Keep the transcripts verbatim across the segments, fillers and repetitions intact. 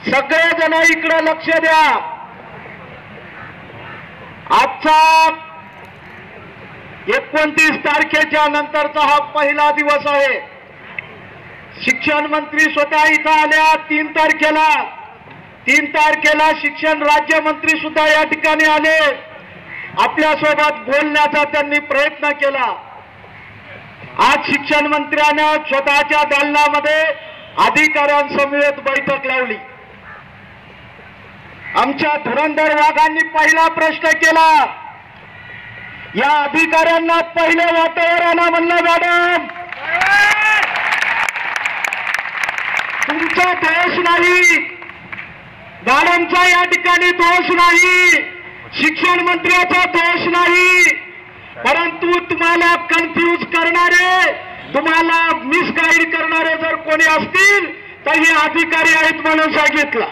सगळेजण इकडे लक्ष द्या। आजचा एकोणतीस तारखेच्या नंतरचा हा पहिला दिवस आहे। शिक्षण मंत्री स्वतः इथं आल्या तीन तारखेला तीन तारखेला शिक्षण राज्यमंत्री सुद्धा या ठिकाणी आले। आपल्यासोबत बोलण्याचा त्यांनी प्रयत्न केला। आज शिक्षण मंत्र्याने स्वतःच्या दालनामध्ये अधिकाऱ्यांसमवेत बैठक लावली। आमच्या धुरंधर वाघांनी पहिला प्रश्न केला, या अधिकाऱ्यांना पहिले वाटेवर आणा म्हणलं। मॅडम, तुमचा दोष नाही, मॅडमचा या ठिकाणी दोष नाही, शिक्षण मंत्र्याचा दोष नाही, परंतु तुम्हाला कन्फ्यूज करणारे, तुम्हाला मिसगाईड करणारे जर कोणी असतील तर हे अधिकारी आहेत म्हणून सांगितलं।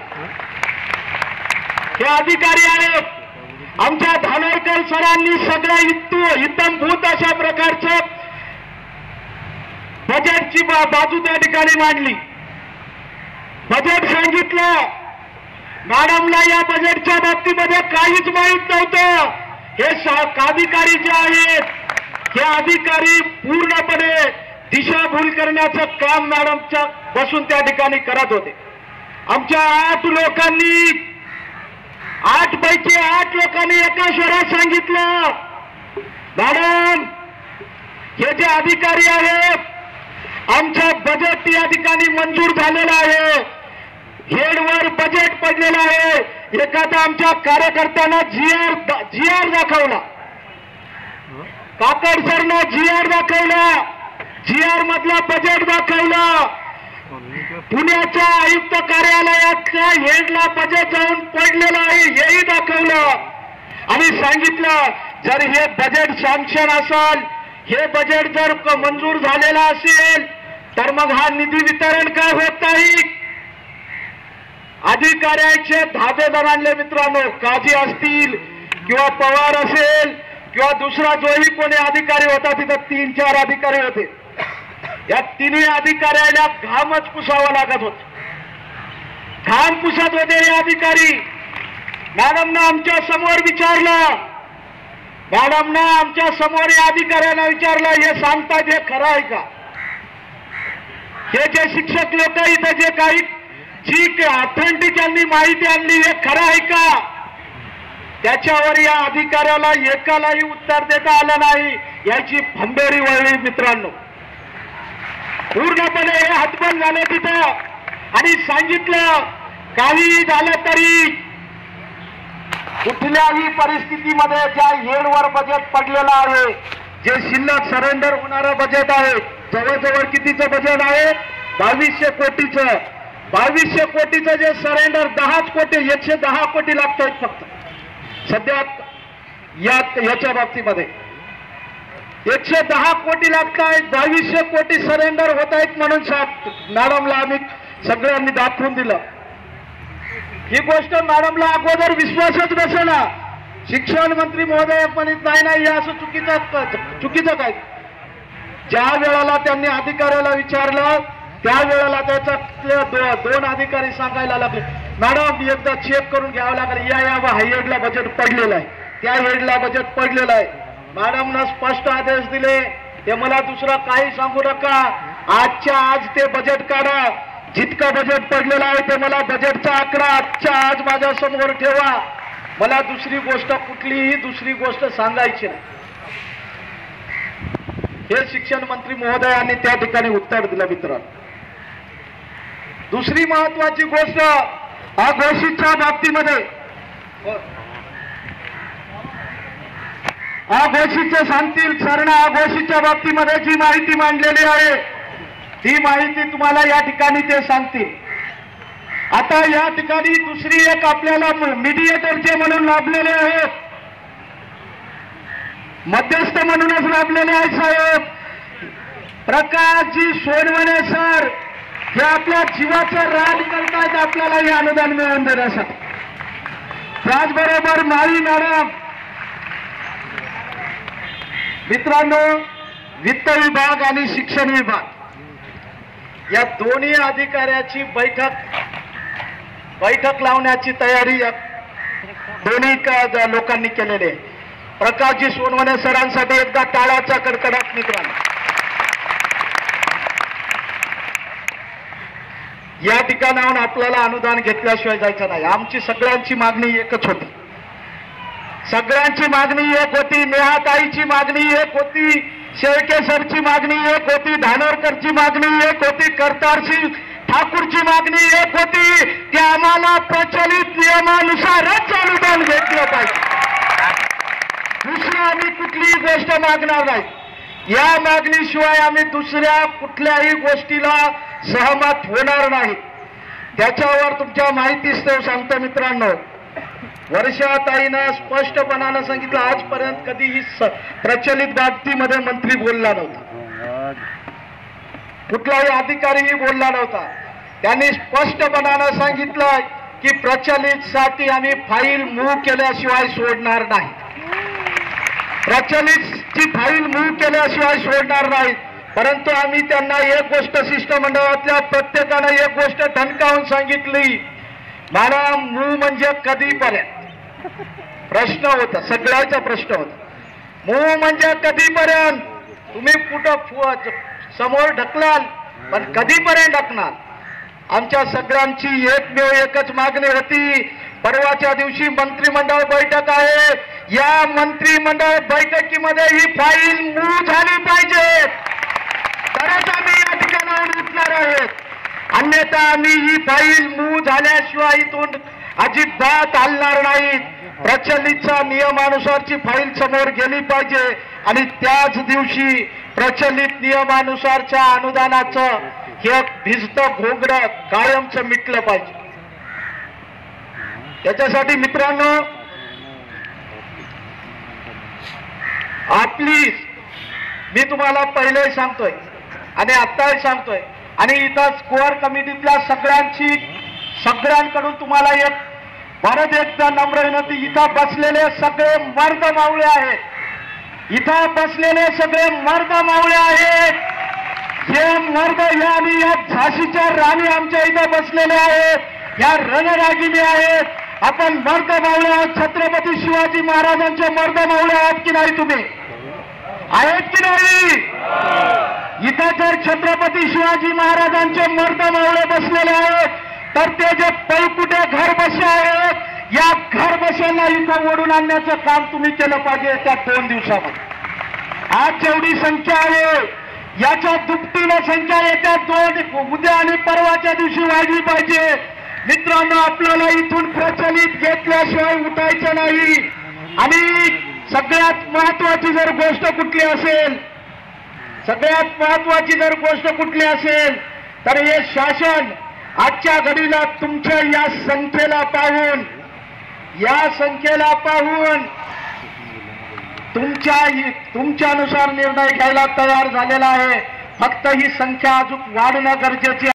हे अधिकारी आहेत। आमच्या धानोरकर सरांनी सगळं इतू इतंभूत अशा प्रकारचं बजेटची बाजू त्या ठिकाणी मांडली। बजेट सांगितलं, मॅडमला या बजेटच्या बाबतीमध्ये काहीच माहीत नव्हतं। हे अधिकारी जे आहेत हे अधिकारी पूर्णपणे दिशाभूल करण्याचं काम मॅडमच्या बसून त्या ठिकाणी करत होते। आमच्या आठ लोकांनी आठ पैकी आठ लोकांनी एका स्वरात सांगितलं, मॅडम हे जे अधिकारी आहेत आमचं बजेट या ठिकाणी मंजूर झालेलं आहे, हेडवर बजेट पडलेलं आहे। एखादा आमच्या कार्यकर्त्यांना जीआर जीआर दाखवला, काकड सरनं जीआर दाखवला, जीआर मधला बजेट दाखवला, पुण्याच्या आयुक्त कार्यालयातल्या हेडला बजेट जाऊन पडलेलं आहे हेही दाखवलं आणि सांगितलं जर हे बजेट सँक्शन असेल, हे बजेट जर मंजूर झालेलं असेल तर मग हा निधी वितरण काय होत नाही। अधिकाऱ्याचे धाबेदार आणले मित्रांनो, काजी असतील किंवा पवार असेल किंवा दुसरा जोही कोणी अधिकारी होता, तिथं तीन चार अधिकारी होते। या तिन्ही अधिकाऱ्याला घामच पुसावा लागत होता, घाम पुसत होते हे अधिकारी। मॅडमनं आमच्या समोर विचारलं, मॅडमनं आमच्या समोर या अधिकाऱ्यांना विचारलं, हे सांगतात हे खरं आहे का? हे जे शिक्षक लोक इथं जे काही जी ऑथेंटिक यांनी माहिती आणली हे खरं आहे का? त्याच्यावर या अधिकाऱ्याला एकालाही उत्तर देता आलं नाही। याची भंबेरी वळली मित्रांनो, पूर्णपणे हे हतबल झाले तिथं आणि सांगितलं काहीही झालं तरी कुठल्याही परिस्थितीमध्ये ज्या हेडवर बजेट पडलेलं आहे, जे शिल्लक सरेंडर होणारं बजेट आहे, जवळजवळ कितीचं बजेट आहे? बावीसशे कोटीचं। बावीसशे कोटीचं जे सरेंडर दहाच कोटी एकशे दहा कोटी लागत आहेत फक्त सध्या या याच्या बाबतीमध्ये एकशे दहा कोटी लागत आहेत, बावीसशे कोटी सरेंडर होत आहेत म्हणून मॅडमला आम्ही सगळ्यांनी दाखवून दिलं। ही गोष्ट मॅडमला अगोदर विश्वासच बसेना। शिक्षण मंत्री महोदय म्हणत नाही नाही असं चुकीचं चुकीचं काय। ज्या वेळेला त्यांनी अधिकाऱ्याला विचारलं त्यावेळेला त्याचा दोन अधिकारी सांगायला लागले, मॅडम एकदा चेक करून घ्यावं लागेल, या या हेडला बजेट पडलेलं आहे, त्या हेडला बजेट पडलेलं आहे। मॅडमनं स्पष्ट आदेश दिले, ते मला दुसरं काही सांगू नका, आजच्या आज ते बजेट काढा, जितकं बजेट पडलेलं आहे ते मला बजेटचा आकडा आजच्या आज माझ्या समोर ठेवा, मला दुसरी गोष्ट कुठलीही दुसरी गोष्ट सांगायची नाही। हे शिक्षण मंत्री महोदयांनी त्या ठिकाणी उत्तर दिलं मित्रांनो। दुसरी महत्वाची गोष्ट अघोषितच्या बाबतीमध्ये, अघोषितचे सांगतील सरणा, अघोषितच्या बाबतीमध्ये जी माहिती मांडलेली आहे ती माहिती तुम्हाला या ठिकाणी ते सांगतील। आता या ठिकाणी दुसरी एक आपल्याला मीडिएटरचे म्हणून लाभलेले आहेत, मध्यस्थ म्हणूनच लाभलेले आहेत साहेब प्रकाशजी सोनवणे सर, हे आपल्या जीवाचं रान करतायत आपल्याला हे अनुदान मिळवून देण्यासाठी। त्याचबरोबर माळी मॅडम। मित्रांनो, वित्त विभाग आणि शिक्षण विभाग या दोन्ही अधिकाऱ्याची बैठक बैठक लावण्याची तयारी दोन्ही क- लोकांनी केलेली आहे. प्रकाशजी सोनवणे सरांसाठी एकदा टाळ्याचा कडकडाट मित्रांनो. या ठिकाणाहून आपल्याला अनुदान घेतल्याशिवाय जायचं नाही. आमची सगळ्यांची मागणी एकच होती. सगळ्यांची मागणी एक होती. नेहाताईची मागणी एक होती. शेळके सरची मागणी एक होती. धानोरकरची मागणी एक होती. करतारसिंग ठाकूरची मागणी एक होती की आम्हाला प्रचलित नियमानुसारच अनुदान घेतलं पाहिजे. दुसरं आम्ही कुठलीही गोष्ट मागणार नाही. या मागणीशिवाय आम्ही दुसऱ्या कुठल्याही गोष्टीला सहमत होणार नाही. त्याच्यावर तुमच्या माहितीस्तव सांगतो मित्रांनो, वर्षाताईनं स्पष्टपणानं सांगितलं आजपर्यंत कधीही प्रचलित बाबतीमध्ये मंत्री बोलला नव्हता, कुठलाही अधिकारीही बोलला नव्हता. त्यांनी स्पष्टपणानं सांगितलं की प्रचलित साठी आम्ही फाईल मूव्ह केल्याशिवाय सोडणार नाही. प्रचलितची फाईल मूव्ह केल्याशिवाय सोडणार नाही. परंतु आम्ही त्यांना एक गोष्ट शिष्टमंडळातल्या प्रत्येकानं एक गोष्ट ठणकावून सांगितली, मला मूव्ह म्हणजे कधीपर्यंत प्रश्न होता, सगळ्याचा प्रश्न होता. मूव्ह म्हणजे कधीपर्यंत, तुम्ही कुठं समोर ढकलाल पण कधीपर्यंत ढकणार. आमच्या सगळ्यांची एकमेव एकच मागणी होती. परवाच्या दिवशी मंत्रिमंडळ बैठक आहे. या मंत्रिमंडळ बैठकीमध्ये ही फाईल मूव्ह झाली पाहिजे, तरच आम्ही या ठिकाणाहून उठणार आहोत. अन्यथा आम्ही ही फाईल मूव्ह झाल्याशिवाय इथून अजिबात हलणार नाहीत. प्रचलितच्या नियमानुसारची फाईल समोर गेली पाहिजे आणि त्याच दिवशी प्रचलित नियमानुसारच्या अनुदानाचं हे भिजतं घोगडं कायमचं मिटलं पाहिजे. त्याच्यासाठी मित्रांनो आपली, मी तुम्हाला पहिलेही सांगतोय आणि आत्ताही सांगतोय आणि इथं कोर कमिटीतल्या सगळ्यांची सगळ्यांकडून तुम्हाला एक परत एकदा नम्र विनंती, इथं बसलेले सगळे मर्द मावळे आहेत. इथं बसलेले सगळे मर्द मावळे आहेत. हे मर्द या आणि या झाशीच्या राणी आमच्या इथं बसलेले आहेत. या रणरागिणी आहेत. आपण मर्द मावळे आहोत. छत्रपती शिवाजी महाराजांचे मर्द मावळे आहात की नाही? तुम्ही आहेत की नाही? इथं जर छत्रपती शिवाजी महाराजांचे मर्द मावळे बसलेले आहेत तर ते जे पैकुटे घर बसे आहेत, या घर बशांना इथं ओढून आणण्याचं काम तुम्ही केलं पाहिजे त्या दोन दिवसामध्ये. आज जेवढी संख्या आहे याच्या दुपटीनं संख्या येत्या दोन उद्या आणि परवाच्या दिवशी वाढली पाहिजे. मित्रांनो आपल्याला इथून प्रचलित घेतल्याशिवाय उठायचं नाही. आणि सगळ्यात महत्वाची जर गोष्ट कुठली असेल, सगळ्यात महत्वाची जर गोष्ट कुठली असेल तर हे शासन आजच्या घडीला तुमच्या या संख्येला पाहून या संख्येला पाहून तुमच्या तुमच्यानुसार निर्णय घ्यायला तयार झालेला आहे. फक्त ही संख्या अजून वाढणं गरजेची आहे.